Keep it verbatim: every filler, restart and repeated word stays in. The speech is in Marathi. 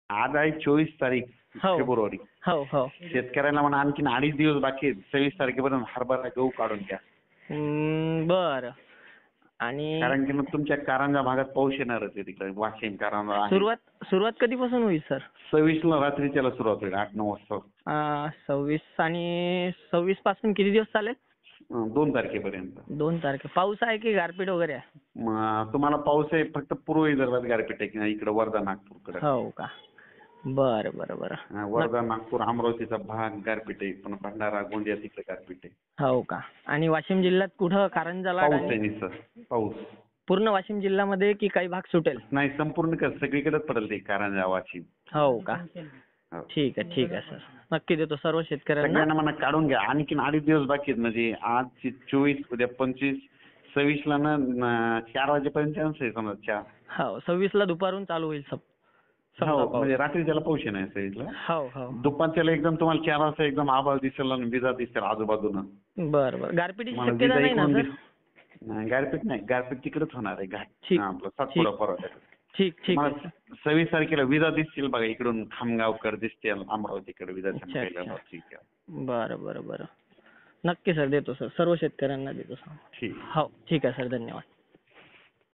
आज आहे चोवीस तारीख हो फेब्रुवारी. हो हो शेतकऱ्यांना म्हणा आणखीन अडीच दिवस बाकी आहेत. सव्वीस तारखेपर्यंत हरभरा गहू काढून घ्या. हम्म, बरं. आणि कारण की मग तुमच्या कारंजा भागात पाऊस येणारच आहे तिकडे. वाशिम कारंजा आहे. सुरुवात सुरुवात कधीपासून होईल सर? सव्वीस ला रात्रीच्याला सुरुवात होईल आठ नऊ वाजता. अं, सव्वीस आणि सव्वीस पासून किती दिवस चालेल? अं, दोन तारखेपर्यंत. दोन तारखे. पाऊस आहे की गारपीट वगैरे आहे? मग तुम्हाला पाऊस आहे फक्त पूर्व विदर्भात गारपीट आहे की नाही, इकडे वर्धा नागपूरकडे. हो का? बरं बरं बरं. अं, वर्धा नागपूर अमरावतीचा भाग गारपीट आहे, पण भंडारा गोंदिया तिकडे गारपीट आहे. हो का? आणि वाशिम जिल्ह्यात कुठं कारंजाला पाऊस आणि आहे निसर पाऊस. पूर्ण वाशिम जिल्ह्यामध्ये की काही भाग सुटेल? नाही, संपूर्ण कर सगळीकडेच पडेल ते कारंजा वाशिम. हो का? हो. ठीक आहे ठीक आहे सर. नक्की देतो सर्व शेतकऱ्यांना. सगळ्यांना म्हणा काढून घ्या. आणखीन अडीच दिवस बाकी आहेत. म्हणजे आज चोवीस, उद्या पंचवीस, सव्वीस ला ना न- चार वाजेपर्यंत चान्स आहे समजा चार. हो सव्वीस ला दुपारून चालू होईल सब समजा हो पाऊस. म्हणजे रात्री त्याला पाऊस नाही सव्वीसला. हो हो. दुपारच्याला एकदम तुम्हाला चार वाजता एकदम आभाळ दिसेल आणि विजा दिसेल आजूबाजूनं. बरं बरं. गारपिटीची तुम्हाला शक्यता विजा नाही ना इकडून सर? दिस- नाही, गारपीट नाही. गारपीट तिकडेच होणार आहे. घाट ठीक. हा, आपलं सातपुडा परवा. ठीक ठीक आहे. मला सव्वीस तारखेला विजा दिसतील बघा, इकडून खामगावकर दिसतील, अमरावतीकडे विजा अच्छा, चमकायला. अच्छा. ठीक आहे. बरं बरं बरं. नक्की सर देतो सर. सर्व शेतकऱ्यांना देतो सर. ठीक. हो ठीक आहे सर. धन्यवाद.